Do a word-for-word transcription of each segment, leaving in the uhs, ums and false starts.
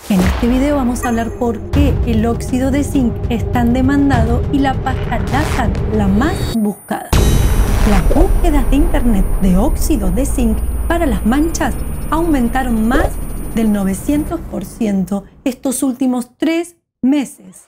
En este video vamos a hablar por qué el óxido de zinc es tan demandado y la pasta láser la más buscada. Las búsquedas de internet de óxido de zinc para las manchas aumentaron más del novecientos por ciento estos últimos tres meses.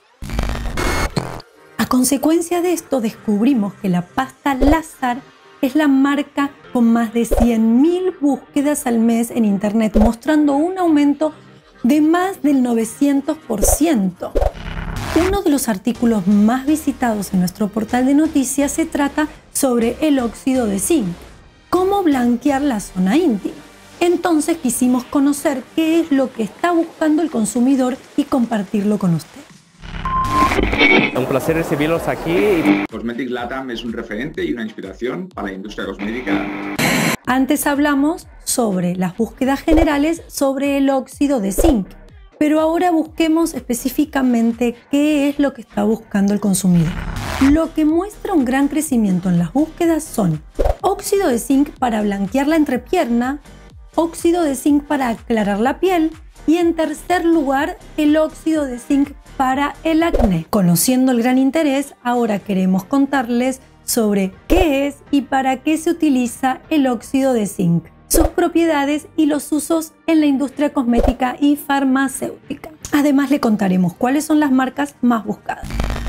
A consecuencia de esto descubrimos que la pasta láser es la marca con más de cien mil búsquedas al mes en internet, mostrando un aumento de más del novecientos por ciento. Uno de los artículos más visitados en nuestro portal de noticias se trata sobre el óxido de zinc, cómo blanquear la zona íntima. Entonces quisimos conocer qué es lo que está buscando el consumidor y compartirlo con usted. Un placer recibirlos aquí. Cosmetic Latam es un referente y una inspiración para la industria cosmética. Antes hablamos sobre las búsquedas generales sobre el óxido de zinc, pero ahora busquemos específicamente qué es lo que está buscando el consumidor. Lo que muestra un gran crecimiento en las búsquedas son óxido de zinc para blanquear la entrepierna, óxido de zinc para aclarar la piel y en tercer lugar el óxido de zinc para el acné. Conociendo el gran interés, ahora queremos contarles sobre qué es y para qué se utiliza el óxido de zinc, sus propiedades y los usos en la industria cosmética y farmacéutica. Además le contaremos cuáles son las marcas más buscadas.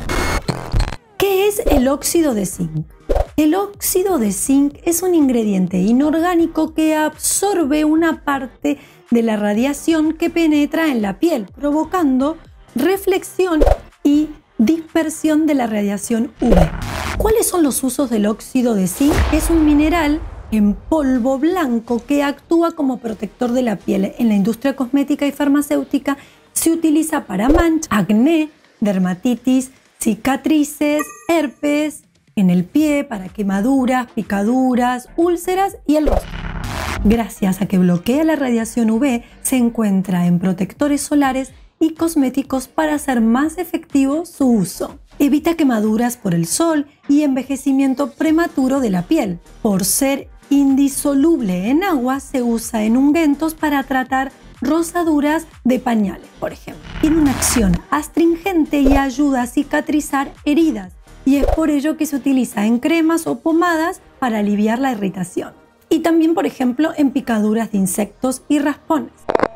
¿Qué es el óxido de zinc? El óxido de zinc es un ingrediente inorgánico que absorbe una parte de la radiación que penetra en la piel, provocando reflexión y dispersión de la radiación U V. ¿Cuáles son los usos del óxido de zinc? Es un mineral en polvo blanco que actúa como protector de la piel. En la industria cosmética y farmacéutica se utiliza para manchas, acné, dermatitis, cicatrices, herpes, en el pie, para quemaduras, picaduras, úlceras y el rostro. Gracias a que bloquea la radiación U V, se encuentra en protectores solares y cosméticos para hacer más efectivo su uso. Evita quemaduras por el sol y envejecimiento prematuro de la piel. Por ser indisoluble en agua, se usa en ungüentos para tratar rosaduras de pañales, por ejemplo. Tiene una acción astringente y ayuda a cicatrizar heridas, y es por ello que se utiliza en cremas o pomadas para aliviar la irritación. Y también, por ejemplo, en picaduras de insectos y raspones.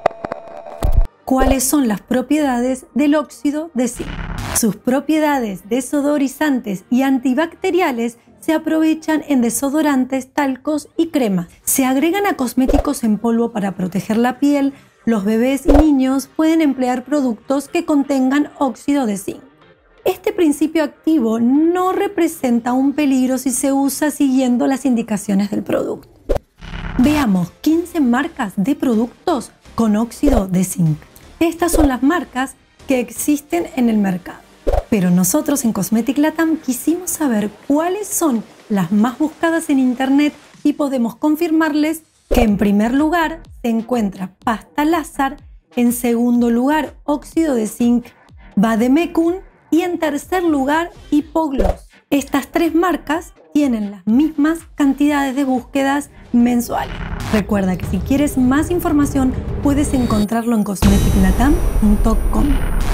¿Cuáles son las propiedades del óxido de zinc? Sus propiedades desodorizantes y antibacteriales se aprovechan en desodorantes, talcos y cremas. Se agregan a cosméticos en polvo para proteger la piel. Los bebés y niños pueden emplear productos que contengan óxido de zinc. Este principio activo no representa un peligro si se usa siguiendo las indicaciones del producto. Veamos quince marcas de productos con óxido de zinc. Estas son las marcas que existen en el mercado. Pero nosotros en Cosmetic Latam quisimos saber cuáles son las más buscadas en internet y podemos confirmarles que en primer lugar se encuentra pasta láser, en segundo lugar óxido de zinc Vademecum y en tercer lugar Hipogloss. Estas tres marcas tienen las mismas cantidades de búsquedas mensuales. Recuerda que si quieres más información puedes encontrarlo en cosmetic latam punto com.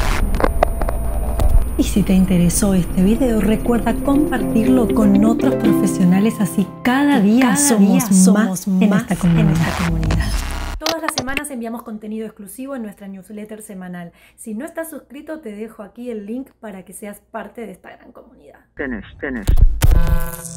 Y si te interesó este video, recuerda compartirlo con otros profesionales, así cada día, cada somos, día somos más, más en, esta comunidad. en esta comunidad. Todas las semanas enviamos contenido exclusivo en nuestra newsletter semanal. Si no estás suscrito, te dejo aquí el link para que seas parte de esta gran comunidad. Finish, finish.